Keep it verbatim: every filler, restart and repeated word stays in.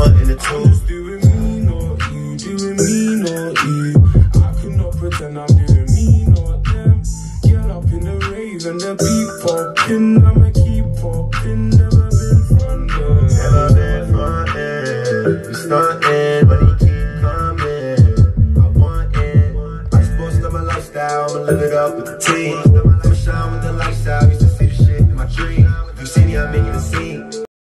one and the two. I'm just doing me, not you, doing me, not you. I could not pretend I'm doing me, not them. Get up in the rave and the beat popping. I'ma keep popping, never been frontin'. Never been frontin', we stuntin', but he keep coming. I want it, I supposed to my lifestyle, I'ma live it up with the team. I'ma shine with the lifestyle, used to see the shit in my dream. You see me, I'm making a scene.